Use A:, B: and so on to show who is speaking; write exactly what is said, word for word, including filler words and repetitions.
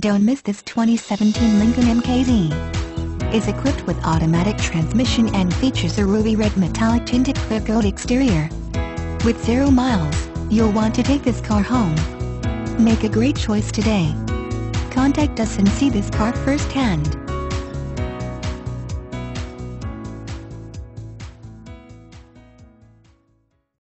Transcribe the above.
A: Don't miss this twenty seventeen Lincoln M K Z. Is equipped with automatic transmission and features a ruby red metallic tinted clear coat exterior. With zero miles, you'll want to take this car home. Make a great choice today. Contact us and see this car firsthand.